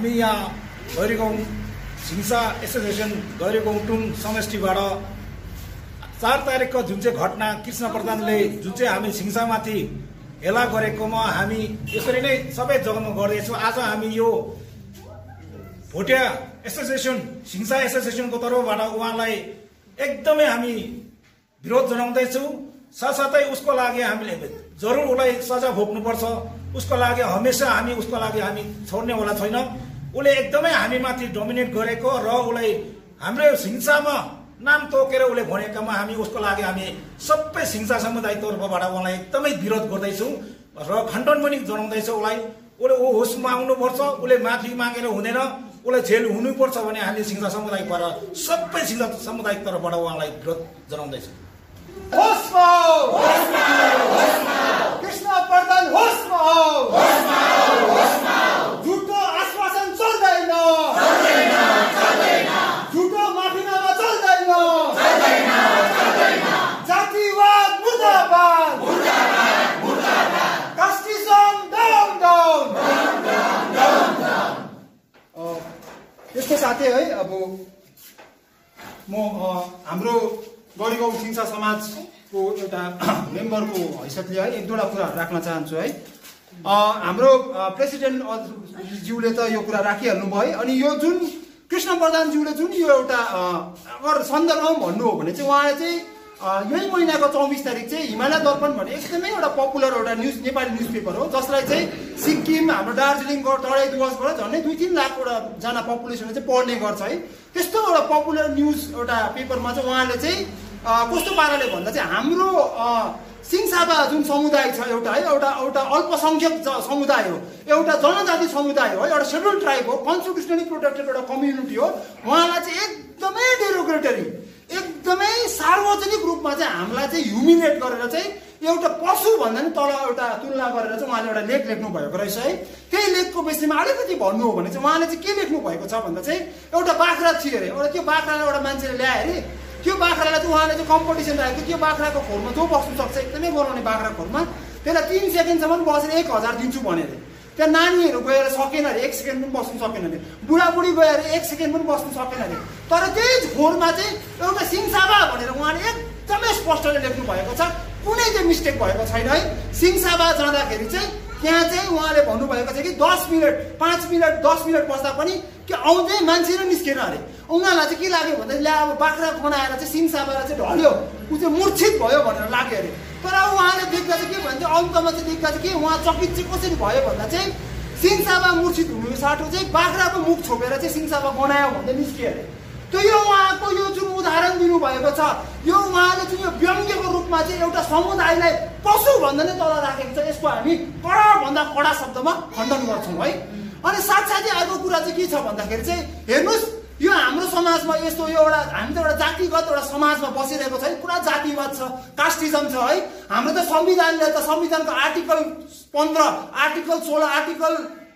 हामी यहाँ गैरीगाउँ सिङसा एसोसिएसन गैरीगाउँ टुङ समष्टिबाट 4 तारिकको जुन चाहिँ घटना कृष्ण प्रधानले जुन चाहिँ हामी सिङसामाथि हेला गरेकोमा हामी यसरी नै सबै जग्गामा गर्दैछौँ। आज हामी यो भोटिया एसोसिएसन सिङसा एसोसिएसनको तर्फबाट उहाँलाई एकदमै हामी विरोध जनाउँदैछौँ। साथसाथै उसको लागि हामीले जरुर उसलाई सजा भोग्नुपर्छ। उसको लागि हमेसा हामी उसको लागि हामी छोड्नेवाला छैन। उसले एकदमै हामीमाथि डोमिनेट गरेको र उसलाई हाम्रो सिङसामा नाम तोकेर उसले भनेकामा हामी उसको लागि हामी सबै सिङसा समुदाय तर्फबाट उहाँलाई एकदमै विरोध गर्दैछौँ र खण्डन पनि जनाउँदैछौँ। उसले होसमा आउनुपर्छ। उसले माफी मागेर हुँदैन, उसलाई जेल हुनुपर्छ भने हामी सिङसा समुदायबाट सबै सिङसा समुदाय तर्फबाट उहाँलाई विरोध जनाउँदैछौँ। कृष्ण प्रधान होसमा झुटो आश्वासन चल्दैन, झुटो माफीनामा चल्दैन, जातिवाद मुर्दाबाद, कास्टिजम डाउन डाउन। यस्तो साथै है, अब म हाम्रो गैरीगाउँ सिङसा समाजको एउटा मेम्बरको हैसियतले है एक दुईवटा कुराहरू राख्न चाहन्छु है। हाम्रो प्रेसिडेन्ट ज्यूले त यो कुरा राखिहाल्नु भयो। अनि यो जुन कृष्ण प्रधानज्यूले जुन यो एउटा अगर सन्दर्भमा भन्नु हो भने चाहिँ उहाँले चाहिँ यही महिनाको 24 तारिक चाहिँ हिमालय दर्पण भन्ने एकदमै एउटा पपुलर एउटा नेपाली न्युज पेपर हो, जसलाई चाहिँ सिक्किम हाम्रो दार्जिलिङको तराई डुवर्सबाट झन्डै 2-3 लाखवटा जना पपुलेसनले चाहिँ पढ्ने गर्छ है। त्यस्तो एउटा पपुलर न्युज एउटा पेपरमा चाहिँ उहाँले चाहिँ कस्तो पाराले भन्दा चाहिँ हाम्रो सिङसाबा जुन समुदाय छ एउटा है, एउटा अल्पसङ्ख्यक समुदाय हो, एउटा जनजाति समुदाय हो, एउटा सेड्युल ट्राइब हो, कन्स्टिट्युसनली प्रोटेक्टेड एउटा कम्युनिटी हो। उहाँलाई चाहिँ एकदमै डेरोगेटरी, एकदमै सार्वजनिक रूपमा चाहिँ हामीलाई चाहिँ ह्युमिलेट गरेर चाहिँ एउटा पशु भन्दा नि तल एउटा तुलना गरेर चाहिँ उहाँले एउटा लेख लेख्नु भएको रहेछ है। त्यही लेखको विषयमा अलिकति भन्नु हो भने चाहिँ उहाँले चाहिँ के लेख्नु भएको छ भन्दा चाहिँ एउटा बाख्रा थियो अरे, एउटा त्यो बाख्रालाई एउटा मान्छेले ल्यायो अरे। त्यो बाख्रालाई चाहिँ उहाँले चाहिँ कम्पिटिसन राखेको, त्यो बाख्राको खोरमा जो बस्नु सक्छ एकदमै बनाउने बाख्रा खोरमा त्यसलाई 3 सेकेन्डसम्म बसेर 1000 दिन्छु भने अरे। त्यहाँ नानीहरू गएर सकेन अरे, 1 सेकेन्ड पनि बस्नु सकेन अरे, बुढाबुढी गएर 1 सेकेन्ड पनि बस्नु सकेन अरे। तर त्यही खोरमा चाहिँ एउटा सिङसाबा भनेर उहाँले एकदमै स्पष्टले लेख्नु भएको छ, कुनै चाहिँ मिस्टेक भएको छैन है। सिङसाबा जाँदाखेरि चाहिँ त्यहाँ चाहिँ उहाँले भन्नुभएको छ कि 10 मिनट 5 मिनट 10 मिनट बस्दा पनि कि आउँदै मान्छे नै निस्केन अरे। उनीहरूलाई चाहिँ के लाग्यो भन्दा ल्या अब बाख्रा बनाएर चाहिँ सिङसाबालाई चाहिँ ढल्यो, ऊ चाहिँ मूर्छित भयो भनेर लाग्यो अरे। तर अब उहाँले देख्दा चाहिँ के भन्थ्यो, अन्तमा चाहिँ देख्दा चाहिँ के उहाँ चकित चाहिँ कसरी भयो भन्दा चाहिँ सिङसाबा मूर्छित हुनुको साटो चाहिँ बाख्राको मुख छोपेर चाहिँ सिङसाबा बनायो भन्दै निस्कियो अरे। त्यो यो उहाँको यो जुन उदाहरण दिनुभएको छ, यो उहाँले जुन यो व्यङ्ग्यको रूपमा चाहिँ एउटा समुदायलाई पशु भन्दा नै तल राखेको छ, यसको हामी कडाभन्दा कडा शब्दमा खण्डन गर्छौँ है। अनि साथसाथै अर्को कुरा चाहिँ के छ भन्दाखेरि चाहिँ हेर्नुहोस्, यो हाम्रो समाजमा यस्तो यो एउटा हामी त एउटा जातिगत एउटा समाजमा बसिरहेको छ है, पुरा जातिवाद छ, कास्टिजम छ है। हाम्रो त संविधानले त संविधानको आर्टिकल 15 आर्टिकल 16 आर्टिकल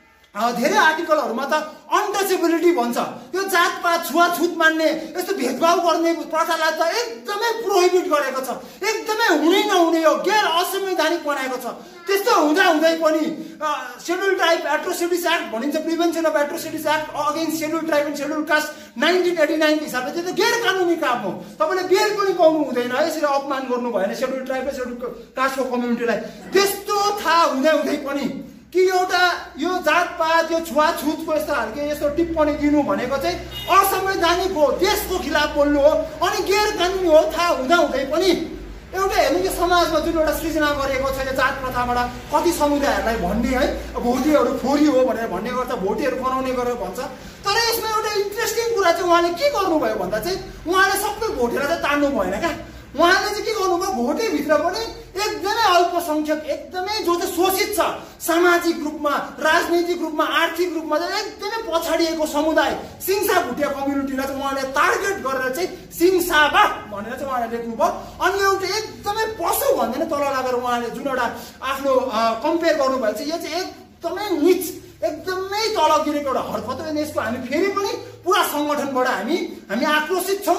धेरै आर्टिकलहरूमा त अनटचेबिलिटी भन्छ। यो जातपात छुवाछुत मान्ने यस्तो भेदभाव गर्ने प्रथालाई त एकदमै प्रोहिबिट गरेको छ, एकदमै हुनै नहुने यो गैर असंवैधानिक बनाएको छ। त्यस्तो हुँदै पनि शेड्युल ट्राइब एट्रोसिटिज एक्ट भनिन्छ, prevention of atrocities act against schedule tribe and schedule caste 1989 को हिसाबले त्यो त गैर कानुनी काम हो। तपाईँले बेल पनि पाउनु हुँदैन यसरी अपमान गर्नु भएन शेड्युल ट्राइब र शेड्युल कास्टको कम्युनिटीलाई। त्यस्तो थाहा हुँदै पनि कि एउटा यो जातपात यो छुवाछुतको यस्तो खालको यस्तो टिप्पणी दिनु भनेको चाहिँ असंवैधानिक हो, देशको खिलाफ बोल्नु हो अनि गैर कानुनी हो। थाहा हुँदै पनि एउटा हेर्नु कि समाजमा जुन एउटा सृजना गरेको छ यो जात प्रथाबाट कति समुदायहरूलाई भन्ने है, भोटेहरू खोरी हो भनेर भन्ने गर्छ, भोटेहरू बनाउने गरेर भन्छ। तर यसमा एउटा इन्ट्रेस्टिङ कुरा चाहिँ उहाँले के गर्नुभयो भन्दा चाहिँ उहाँले सबै भोटेलाई चाहिँ तान्नु भएन क्या। उहाँले चाहिँ के गर्नुभयो, भोटेभित्र पनि एकदमै अल्पसङ्ख्यक एकदमै जो चाहिँ शोषित छ सामाजिक रूपमा, राजनैतिक रूपमा, आर्थिक रूपमा चाहिँ एकदमै पछाडिएको समुदाय सिङसा भुटिया कम्युनिटीलाई चाहिँ उहाँले टार्गेट गरेर चाहिँ सिङसाबा भनेर चाहिँ उहाँले लेख्नुभयो। अनि एउटा एकदमै पशु भन्दैन तल लागेर उहाँले जुन एउटा आफ्नो कम्पेयर गर्नुभएको छ, यो चाहिँ एकदमै निच एकदमै तल गिरेको एउटा हरकत हो। यसको हामी फेरि पनि पुरा सङ्गठनबाट हामी आक्रोशित छौँ।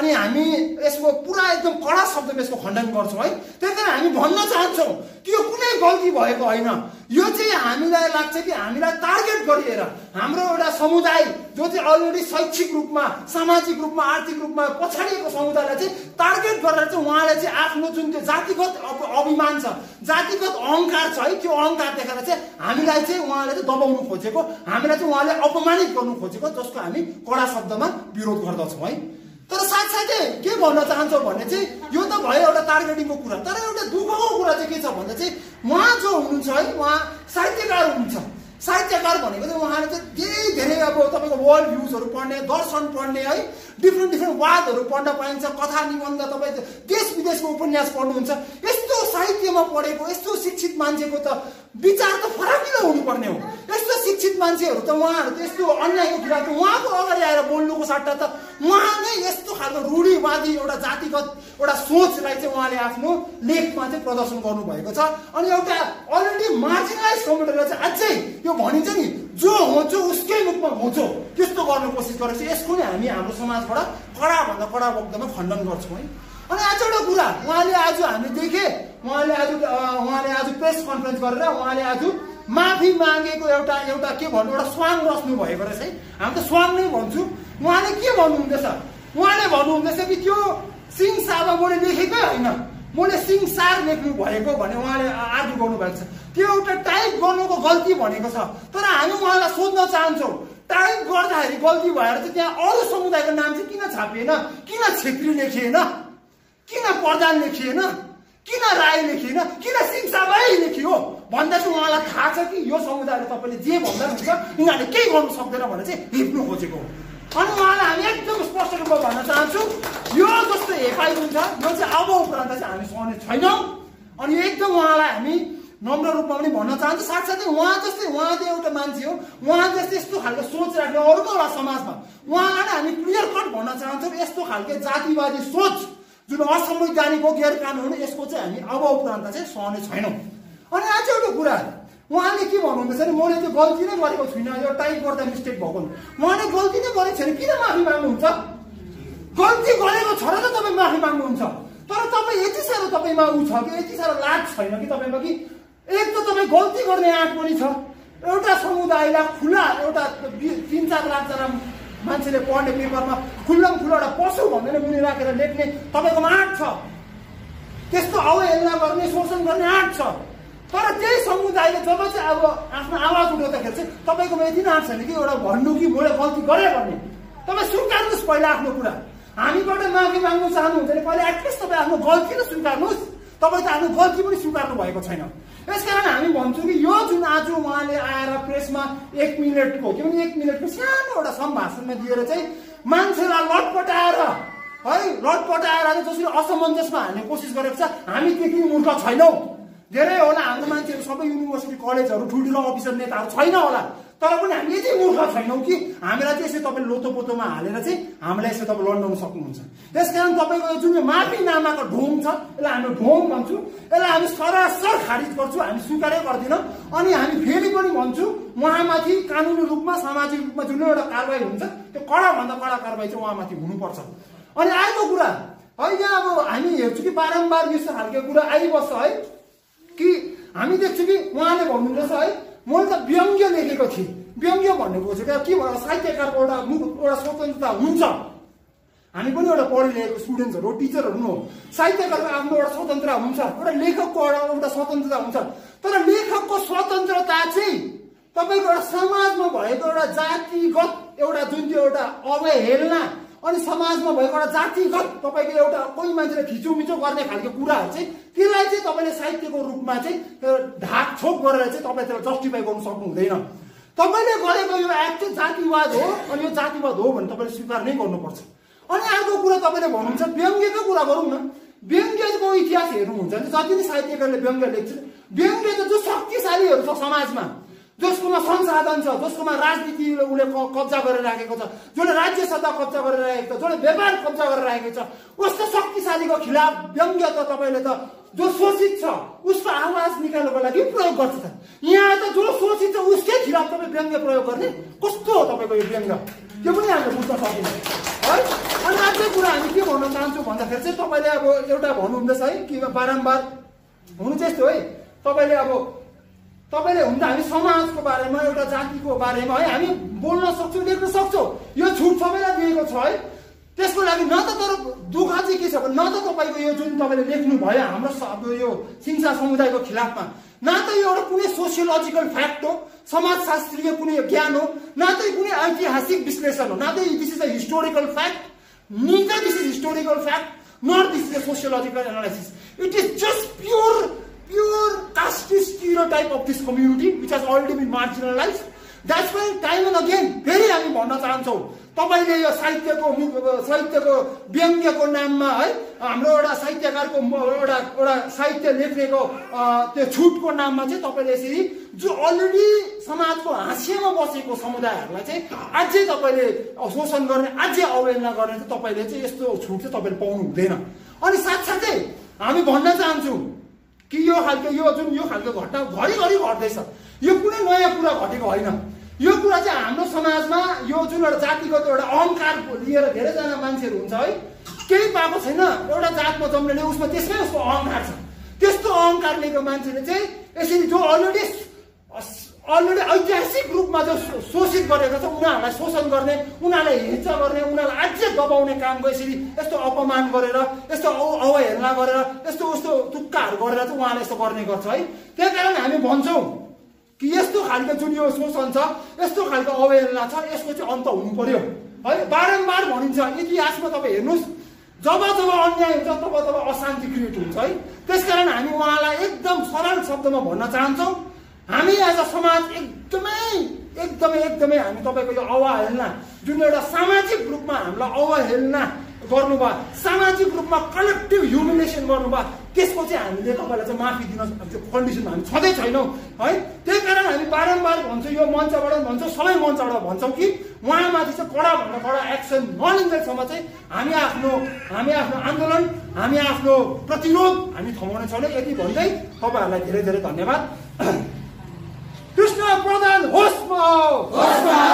अनि हामी यसको पुरा एकदम कडा शब्दमा यसको खण्डन गर्छौँ है। त्यही कारण हामी भन्न चाहन्छौँ कि यो कुनै गल्ती भएको होइन, यो चाहिँ हामीलाई लाग्छ कि हामीलाई टार्गेट गरिएर हाम्रो एउटा समुदाय जो चाहिँ अलरेडी शैक्षिक रूपमा, सामाजिक रूपमा, आर्थिक रूपमा पछाडिएको समुदायलाई चाहिँ टार्गेट गरेर चाहिँ उहाँले चाहिँ आफ्नो जुन त्यो जातिगत अभिमान छ, जातिगत अहङ्कार छ है, त्यो अहङ्कार देखाएर चाहिँ हामीलाई चाहिँ उहाँले चाहिँ दबाउनु खोजेको, हामीलाई चाहिँ उहाँले अपमानित गर्नु खोजेको, जसको हामी कडा शब्दमा विरोध गर्दछौँ है। तर साथसाथै के भन्न चाहन्छौँ भने चाहिँ यो त भयो एउटा टार्गेटिङको कुरा, तर एउटा दुःखको कुरा चाहिँ के छ भन्दा चाहिँ उहाँ जो हुनुहुन्छ है, उहाँ साहित्यकार हुनुहुन्छ। साहित्यकार भनेको चाहिँ उहाँले चाहिँ धेरै अब तपाईँको वर्ल्ड भ्युजहरू पढ्ने, दर्शन पढ्ने है, डिफ्रेन्ट वादहरू पढ्न पाइन्छ, कथा निबन्ध, तपाईँ देश विदेशको उपन्यास पढ्नुहुन्छ। यस्तो साहित्यमा पढेको यस्तो शिक्षित मान्छेको त विचार त फराकिलो हुनुपर्ने हो। यस्तो शिक्षित मान्छेहरू त उहाँहरू त यस्तो अन्यायको कुरा त उहाँको अगाडि आएर बोल्नुको सट्टा त उहाँ नै यस्तो खालको रूढिवादी एउटा जातिगत एउटा सोचलाई चाहिँ उहाँले आफ्नो लेखमा चाहिँ प्रदर्शन गर्नुभएको छ। अनि एउटा अलरेडी मार्जिनलाइज कम्युनिटीलाई चाहिँ अझै यो भनिन्छ नि जो होचो उसकै मुखमा होचो त्यस्तो गर्न कोसिस गरेको छ। यसको नै हामी हाम्रो समाजबाट कडाभन्दा कडा वक्तव्यमा खण्डन गर्छौँ है। अनि आज एउटा कुरा उहाँले आज हामी देखे, उहाँले आज प्रेस कन्फरेन्स गरेर उहाँले आज माफी मागेको एउटा के भन्नु एउटा स्वाङ रच्नु भएको रहेछ है। हामी त स्वाङ नै भन्छु। उहाँले के भन्नुहुँदैछ, उहाँले भन्नुहुँदैछ कि त्यो सिंहसाबा मैले लेखेकै होइन, मैले सिंहसार लेख्नु भएको भने उहाँले आर्ग्यु गर्नुभएको छ। त्यो एउटा टाइप गर्नुको गल्ती भनेको छ। तर हामी उहाँलाई सोध्न चाहन्छौँ, टाइप गर्दाखेरि गल्ती भएर चाहिँ त्यहाँ अरू समुदायको नाम चाहिँ किन छापिएन, किन छेत्री लेखिएन, किन प्रधान लेखिएन, किन राई लेखिएन, किन सिंहसाबै लेखियो भन्दा चाहिँ उहाँलाई थाहा छ कि यो समुदायले तपाईँले जे भन्दा हुन्छ यिनीहरूले केही गर्नु सक्दैन भनेर चाहिँ हेप्नु खोजेको हो। अनि उहाँलाई हामी एकदम स्पष्ट रूपमा भन्न चाहन्छौँ, यो जस्तो हेपाइ हुन्छ यो चाहिँ अब उपरान्त चाहिँ हामी सहने छैनौँ। अनि एकदम उहाँलाई हामी नम्र रूपमा पनि भन्न चाहन्छौँ। साथसाथै उहाँ जस्तै, उहाँ चाहिँ एउटा मान्छे हो, उहाँ जस्तै यस्तो खालको सोच राख्ने अरूको एउटा समाजमा उहाँलाई नै हामी क्लियर कट भन्न चाहन्छौँ, यस्तो खालको जातिवादी सोच जुन असंवैधानिक हो, गैर कानुनी, यसको चाहिँ हामी अब उपरान्त चाहिँ सहने छैनौँ। अनि आज एउटा कुरा उहाँले के भन्नुहुँदैछ भने मैले त्यो गल्ती नै गरेको छुइनँ, यो टाइप गर्दा मिस्टेक भएको। उहाँले गल्ती नै गरेको छैन, किन माफी माग्नुहुन्छ? गल्ती गरेको छ र त तपाईँ माफी माग्नुहुन्छ। तर तपाईँ यति साह्रो तपाईँमा ऊ छ कि, यति साह्रो लाज छैन कि तपाईँमा कि एक त तपाईँ गल्ती गर्ने आँट पनि छ, एउटा समुदायलाई खुला एउटा 3-4 लाखजना मान्छेले पढ्ने पेपरमा खुल्लम खुल्ला एउटा पशु भन्दैन मुनि राखेर लेख्ने तपाईँकोमा आँट छ, त्यस्तो अवहेलना गर्ने, शोषण गर्ने आँट छ। तर त्यही समुदायले जब चाहिँ अब आफ्नो आवाज उठाउँदाखेरि चाहिँ तपाईँकोमा यति नै आँट छैन कि एउटा भन्नु कि मैले गल्ती गरेँ भन्ने। तपाईँ स्वीकार्नुहोस् पहिला आफ्नो कुरा। हामीबाट माफी माग्नु चाहनुहुन्छ भने पहिला एटलिस्ट तपाईँ आफ्नो गल्ती नै स्वीकार्नुहोस्। तपाईँ त आफ्नो गल्ती पनि स्वीकार्नु भएको छैन। यसकारण हामी भन्छौँ कि यो जुन आज उहाँले आएर प्रेसमा 1 मिनटको के भने 1 मिनटको सानो एउटा सम्भाषणमा दिएर चाहिँ मान्छेलाई लटपटाएर जसरी असमञ्जसमा हाल्ने कोसिस गरेको छ, हामी त्यति मूर्ख छैनौँ। धेरै होला हाम्रो मान्छेहरू सबै युनिभर्सिटी कलेजहरू ठुल्ठुलो अफिसर नेताहरू छैन होला, तर पनि हामी यति मूर्ख छैनौँ कि हामीलाई चाहिँ यसो तपाईँले लोतोपोतोमा हालेर चाहिँ हामीलाई यसो तपाईँ लन्डाउन सक्नुहुन्छ। त्यसकारण तपाईँको यो जुन माफीनामाको ढोङ छ, यसलाई हामी ढोङ भन्छौँ, यसलाई हामी सरासर खारिज गर्छौँ, हामी स्वीकारै गर्दैनौँ। अनि हामी फेरि पनि भन्छौँ उहाँमाथि कानुनी रूपमा, सामाजिक रूपमा जुन एउटा कारवाही हुन्छ त्यो कडाभन्दा कडा कारवाही चाहिँ उहाँमाथि हुनुपर्छ। अनि अर्को कुरा है, यहाँ अब हामी हेर्छौँ कि बारम्बार यस्तो खालको कुरा आइबस्छ है कि हामी देख्छौँ कि उहाँले भन्नुहुँदैछ है मैले त व्यङ्ग्य लेखेको थिएँ। व्यङ्ग्य भनेको चाहिँ के भयो, साहित्यकारको एउटा स्वतन्त्रता हुन्छ। हामी पनि एउटा पढिरहेको स्टुडेन्ट्सहरू हो, टिचरहरू हो, साहित्यकारको आफ्नो एउटा स्वतन्त्रता हुन्छ, एउटा लेखकको एउटा स्वतन्त्रता हुन्छ। तर लेखकको स्वतन्त्रता चाहिँ तपाईँको एउटा समाजमा भएको एउटा जातिगत एउटा जुन त्यो एउटा अवहेलना अनि समाजमा भएको एउटा जातिगत तपाईँको एउटा कोही मान्छेले थिचोमिचो गर्ने खालको कुराहरू चाहिँ त्यसलाई चाहिँ तपाईँले साहित्यको रूपमा चाहिँ ढाकछोप गरेर चाहिँ तपाईँ त्यसलाई जस्टिफाई गर्नु सक्नु हुँदैन। तपाईँले गरेको यो एक्ट चाहिँ जातिवाद हो, अनि यो जातिवाद हो भने तपाईँले स्वीकार नै गर्नुपर्छ। अनि अर्को कुरा तपाईँले भन्नुहुन्छ व्यङ्ग्यको कुरा गरौँ न। व्यङ्ग्यको इतिहास हेर्नुहुन्छ भने जति नै साहित्यकारले व्यङ्ग्य लेख्छ, व्यङ्ग्य त जो शक्तिशालीहरू छ समाजमा, जसकोमा संसाधन छ, जसकोमा राजनीति उसले कब्जा गरेर राखेको छ, जसले राज्य सत्ता कब्जा गरेर राखेको छ, जसले व्यापार कब्जा गरेर राखेको छ, उस्तो शक्तिशालीको खिलाफ व्यङ्ग्य त तपाईँले त जो शोषित छ उसको आवाज निकाल्नको लागि प्रयोग गर्छ त। यहाँ त जो शोषित छ उसकै खिलाफ तपाईँ व्यङ्ग्य प्रयोग गर्ने कस्तो हो तपाईँको यो व्यङ्ग्य? त्यो पनि हामीले बुझ्न सकिन्छ है। अनि अर्कै कुरा हामी के भन्न चाहन्छौँ भन्दाखेरि चाहिँ तपाईँले अब एउटा भन्नुहुँदैछ है कि बारम्बार हुनु चाहिँ यस्तो है, तपाईँले हुन त हामी समाजको बारेमा एउटा जातिको बारेमा है हामी बोल्न सक्छौँ, लेख्न सक्छौँ, यो छुट सबैलाई दिएको छ है। त्यसको लागि न त तर दुःख चाहिँ के छ भने न त तपाईँको यो जुन तपाईँले लेख्नु भयो हाम्रो यो सिङ्सा समुदायको खिलाफमा, न त यो एउटा कुनै सोसियोलोजिकल फ्याक्ट हो, समाजशास्त्रीय कुनै ज्ञान हो, न त कुनै ऐतिहासिक विश्लेषण हो, न त this is a historical fact, neither this is historical fact nor this is a sociological analysis. It is just pure caste stereotype of this community which has already been marginalized. That's why time and again फेरि हामी भन्न चाहन्छौँ तपाईले यो साहित्यको व्यङ्ग्यको नाममा है हाम्रो एउटा साहित्यकारको एउटा साहित्य लेख्नेको त्यो छुटको नाममा चाहिँ तपाईले यसरी जो अलरेडी समाजको हाँसियामा बसेको समुदायहरूलाई चाहिँ अझै तपाईँले शोषण गर्ने, अझै अवहेलना गर्ने चाहिँ तपाईँले चाहिँ यस्तो छुट चाहिँ तपाईँले पाउनु हुँदैन। अनि साथसाथै हामी भन्न चाहन्छौँ कि यो खालको घटना घरिघरि घट्दैछ, यो कुनै नयाँ कुरा घटेको होइन। यो कुरा चाहिँ हाम्रो समाजमा यो जुन एउटा जातिगत एउटा अहङ्कार लिएर धेरैजना मान्छेहरू हुन्छ है, केही पाएको छैन एउटा जातमा जन्मिने उसमा त्यसमै उसको अहङ्कार छ। त्यस्तो अहङ्कार लिएको मान्छेले चाहिँ यसरी जो अलरेडी ऐतिहासिक रूपमा जो शोषित गरेको छ उनीहरूलाई शोषण गर्ने, उनीहरूलाई हिंसा गर्ने, उनीहरूलाई अझै दबाउने कामको यसरी यस्तो अपमान गरेर, यस्तो अवहेलना गरेर, यस्तो तुक्काहरू गरेर चाहिँ उहाँले यस्तो गर्ने गर्छ है। त्यही कारण हामी भन्छौँ कि यस्तो खालको जुन यो शोषण छ, यस्तो खालको अवहेलना छ, यसको चाहिँ अन्त हुनु पर्यो है। बारम्बार भनिन्छ इतिहासमा तपाईँ हेर्नुहोस्, जब अन्याय हुन्छ तब अशान्ति क्रिएट हुन्छ है। त्यसकारण हामी उहाँलाई एकदम सरल शब्दमा भन्न चाहन्छौँ, हामी एज अ समाज एकदमै हामी तपाईँको यो अवहेलना जुन एउटा सामाजिक रूपमा हामीलाई अवहेलना गर्नुभयो, सामाजिक रूपमा कलेक्टिभ ह्युमिलेसन गर्नुभयो, त्यसको चाहिँ हामीले तपाईँलाई चाहिँ माफी दिन त्यो कन्डिसनमा हामी छँदै छैनौँ है। त्यही कारण हामी बारम्बार भन्छौँ, यो मञ्चबाट भन्छौँ, सबै मञ्चबाट भन्छौँ कि उहाँमाथि चाहिँ कडाभन्दा कडा एक्सन नलिँदैसम्म चाहिँ हामी आफ्नो आन्दोलन, हामी आफ्नो प्रतिरोध हामी थमाउने छैनौँ। यति भन्दै तपाईँहरूलाई धेरै धेरै धन्यवाद। कृष्ण प्रधान होस्।